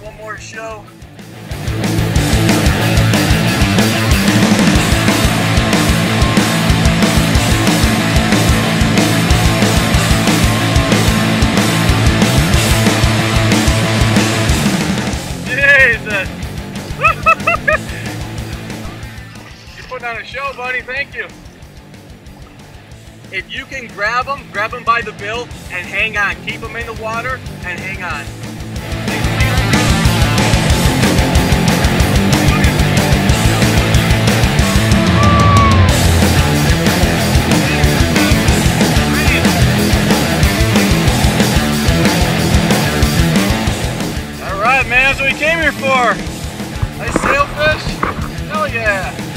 one more show. Jesus! You're putting on a show, buddy. Thank you. If you can grab them by the bill and hang on. Keep them in the water and hang on. All right, man, that's what we came here for. Nice sailfish. Hell yeah.